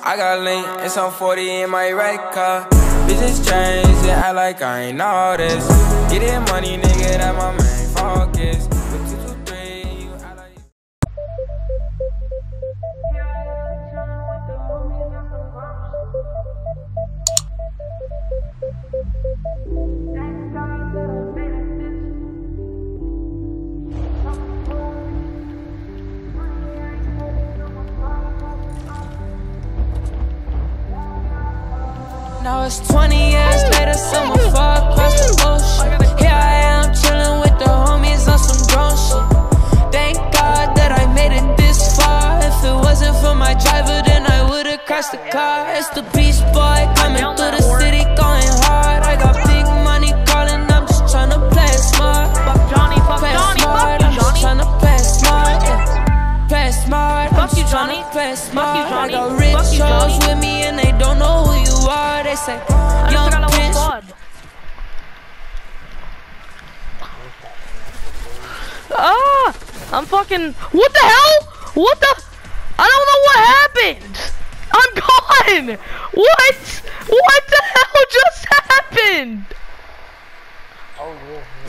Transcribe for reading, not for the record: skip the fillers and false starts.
I got link and some 40 in my right car. Bitches change and act like I ain't all this. Getting money, nigga, that my main focus. But 2, 2, 3, you act like. Now it's 20 years later, someone far across the ocean. Here I am, chilling with the homies on some drone shit. Thank God that I made it this far. If it wasn't for my driver, then I would've crashed the car. It's the Beast Boy coming through the city, going hard. I got big money calling, I'm just tryna play it smart. Fuck Johnny, fuck Johnny, fuck you, I'm just tryna play it smart. Play it smart, fuck you, Johnny. Play it smart. Fuck you, Johnny. I got rich Fuck you, hoes Johnny. with me and they don't know who you are. They say, young prince. Ah! I'm fucking. What the hell? What the? I don't know what happened. I'm gone. What? What the hell just happened? Oh yeah.